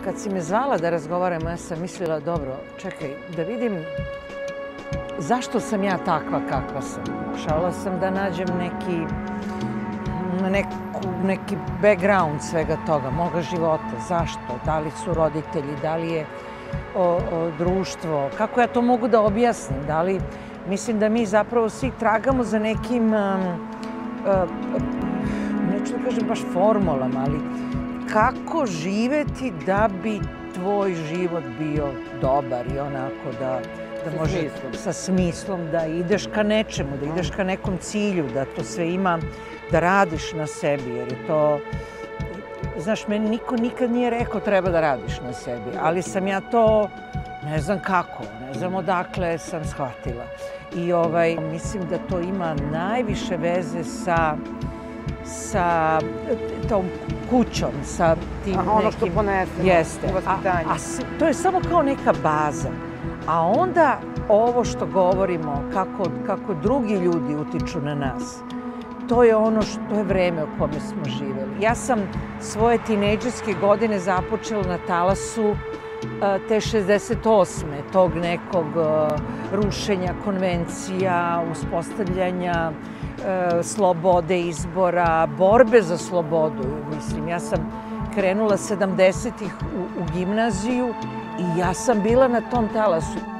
kad si me zvala da razgovaramo, ja sam mislila, dobro, čekaj, da vidim zašto sam ja takva kakva sam. Pokušavala sam da nađem neki background svega toga, moga života, zašto, da li su roditelji, da li je društvo, kako ja to mogu da objasnim, da li, mislim da mi zapravo svi tragamo za nekim, neću da kažem baš formulama, ali kako živeti da bi tvoj život bio dobar i onako da može sa smislom, da ideš ka nečemu, da ideš ka nekom cilju, da to sve ima, da radiš na sebi, jer je to, znaš, meni niko nikad nije rekao treba da radiš na sebi, ali sam ja to, ne znam kako, ne znam odakle sam shvatila. I mislim da to ima najviše veze sa tom kućom, sa tim nekim... Ono što ponesemo u vaspitanju. To je samo kao neka baza. A onda ovo što govorimo, kako drugi ljudi utiču na nas, to je ono što je vreme u kome smo živeli. Ja sam svoje tinejdžerske godine započela na talasu te 68. tog nekog rušenja konvencija, uspostavljanja slobode izbora, borbe za slobodu. Mislim, ja sam krenula 70-ih u gimnaziju i ja sam bila na tom talasu.